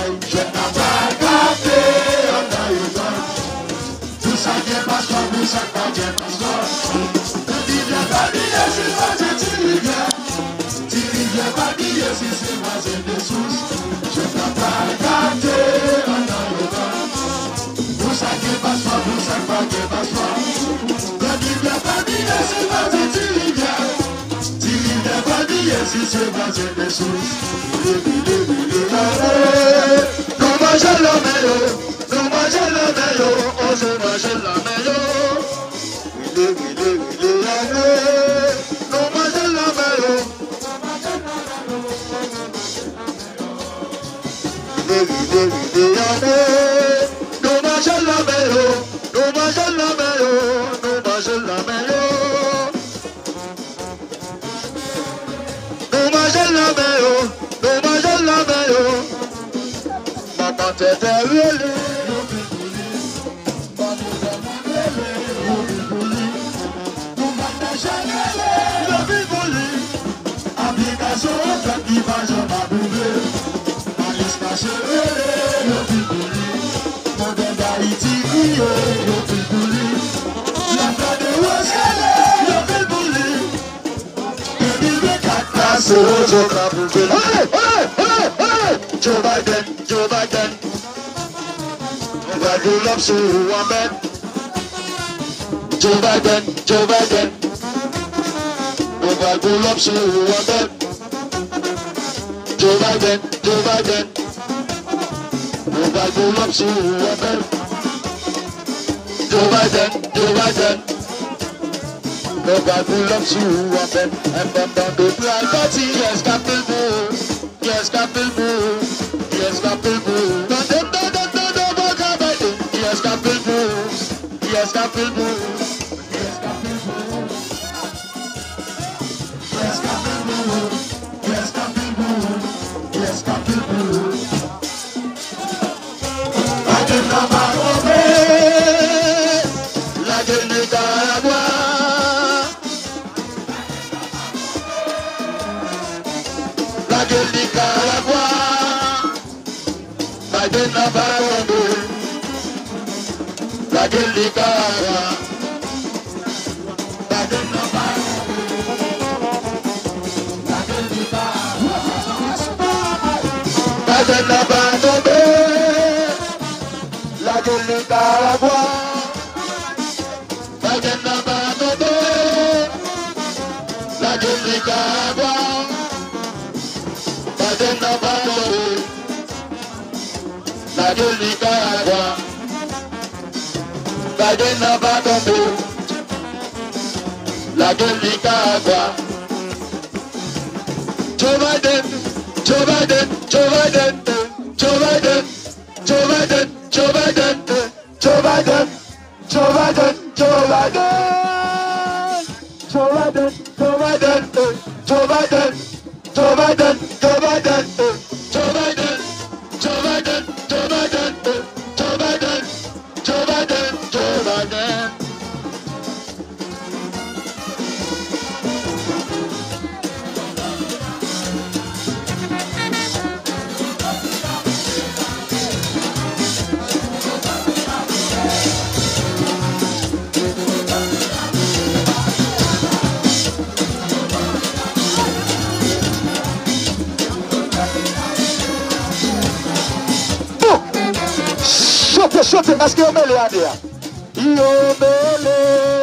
Je n'ai pas gâté en aïeul. Tout ça qui est pas toi, tout ça qui est pas toi. Tu viens pas dire si moi je t'y viens. Tu viens pas dire si c'est moi j'ai des sources. Je n'ai pas gâté en aïeul. Tout ça qui est pas toi, tout ça qui est pas toi. Tu viens pas dire si moi je t'y viens. Tu viens pas dire si c'est moi j'ai des sources. Nous mangeons la meilleure, nous mangeons la meilleure, on se mange la meilleure. Nous mangeons la meilleure. Nous mangeons la meilleure, nous mangeons la meilleure, nous mangeons la meilleure. Nous mangeons la meilleure, nous mangeons la meilleure. Maman t'était relé, nous partageons le vivoli. Application qui va jamais bouger. Alice caché le vivoli. Modèle d'Haïti, le vivoli. La fin de Rossel, le vivoli. Le vivoli 4 classes, je capule. Joe Biden, Joe Biden. On va pull up sur Mohamed. Joe Biden, Joe Biden. On va pull up sur Mohamed. Joe Biden, Joe Biden. On va pull up sur Mohamed. Joe Biden, Joe Biden. On va pull up sur Mohamed. And then the plan party, yes, capital move. Yes, capital move. Yes, capital move. Yes, capital move. Yes, capital move. Yes, capital move. Yes, capital move. Yes, capital move. Yes, capital move. I did not obey. La guerre Nicaragua. La guerre Nicaragua. I did not obey. La guerre Nicaragua. La guerre n'a pas tombé. La guerre Nicaragua. La guerre n'a pas tombé. La guerre Nicaragua. La guerre n'a pas tombé. La guerre Nicaragua. La guerre n'a pas tombé. La guerre Nicaragua. Joe Biden, Joe Biden, Joe Biden, Joe Biden, Joe Biden, Joe Biden, Joe Biden, Joe Biden, Joe Biden, Joe Biden, Joe Biden, Joe Biden, Joe Biden, Joe Biden, Joe Biden, Joe Biden, Joe Biden, Joe Biden, Joe Biden, Joe Biden. Chute, est-ce que vous me l'avez dit?